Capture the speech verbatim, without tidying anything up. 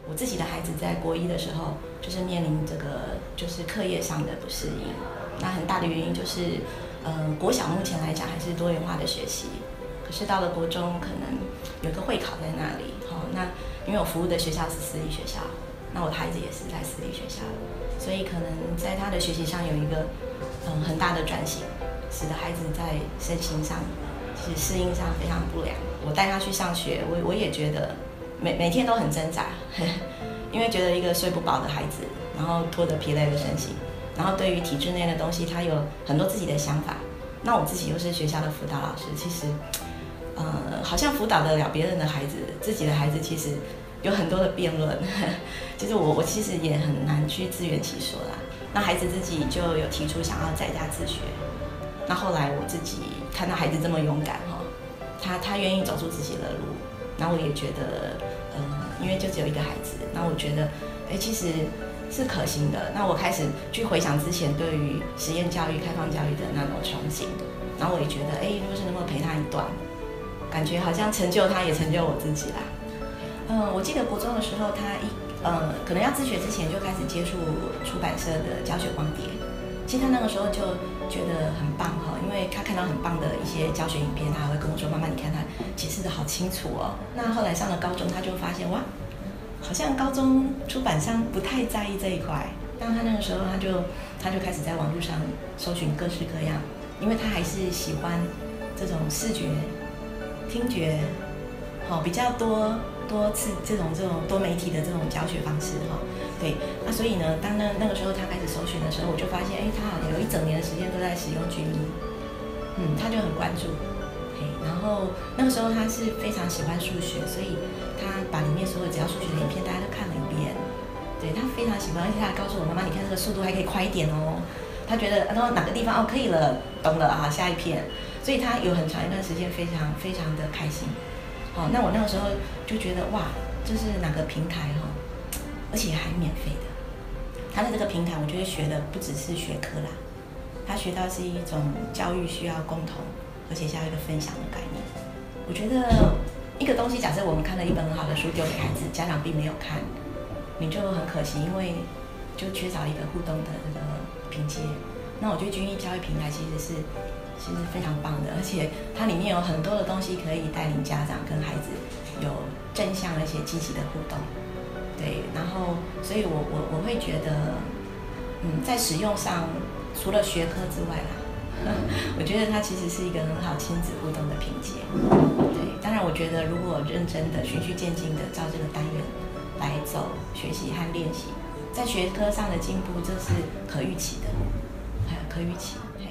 我自己的孩子在国一的时候，就是面临这个就是课业上的不适应。那很大的原因就是，呃，国小目前来讲还是多元化的学习，可是到了国中可能有个会考在那里。好、哦，那因为我服务的学校是私立学校，那我的孩子也是在私立学校，所以可能在他的学习上有一个嗯很大的转型，使得孩子在身心上其实适应上非常不良。我带他去上学，我我也觉得。每每天都很挣扎，因为觉得一个睡不饱的孩子，然后拖着疲累的身心，然后对于体制内的东西，他有很多自己的想法。那我自己又是学校的辅导老师，其实，呃，好像辅导得了别人的孩子，自己的孩子其实有很多的辩论。其实我我其实也很难去自圆其说啦。那孩子自己就有提出想要在家自学。那后来我自己看到孩子这么勇敢哈，他他愿意走出自己的路。那我也觉得，呃，因为就只有一个孩子，那我觉得，哎，其实是可行的。那我开始去回想之前对于实验教育、开放教育的那种憧憬，然后我也觉得，哎，如果是能够陪他一段，感觉好像成就他，也成就我自己啦。嗯、呃，我记得国中的时候，他一呃，可能要自学之前就开始接触出版社的教学光碟。其实他那个时候就觉得很棒哈，因为他看到很棒的一些教学影片，他还会跟我说：“妈妈，你看他解释的好清楚哦。”那后来上了高中，他就发现哇，好像高中出版商不太在意这一块。但他那个时候，他就他就开始在网络上搜寻各式各样，因为他还是喜欢这种视觉、听觉，好比较多多次这种这种多媒体的这种教学方式哈。对，那所以呢，当那那个时候他开始搜寻的时候，我就发现，哎，他好像有一整年的时间都在使用军医，嗯，他就很关注，嘿，然后那个时候他是非常喜欢数学，所以他把里面所有只要数学的影片大家都看了一遍，对他非常喜欢，而且他还告诉我妈妈，你看这个速度还可以快一点哦，他觉得然后哪个地方哦可以了，懂了啊，下一篇，所以他有很长一段时间非常非常的开心，好、哦，那我那个时候就觉得哇，这是哪个平台哈、哦？而且还免费的，他的这个平台，我觉得学的不只是学科啦，他学到是一种教育需要共同，而且是要一个分享的概念。我觉得一个东西，假设我们看了一本很好的书丢给孩子，家长并没有看，你就很可惜，因为就缺少一个互动的这个拼接。那我觉得军医教育平台其实是其实非常棒的，而且它里面有很多的东西可以带领家长跟孩子有正向而且积极的互动。对，然后，所以我我我会觉得，嗯，在使用上，除了学科之外啦，我觉得它其实是一个很好亲子互动的凭借。对，当然，我觉得如果认真的、循序渐进的照这个单元来走学习和练习，在学科上的进步，这是可预期的，还有可预期。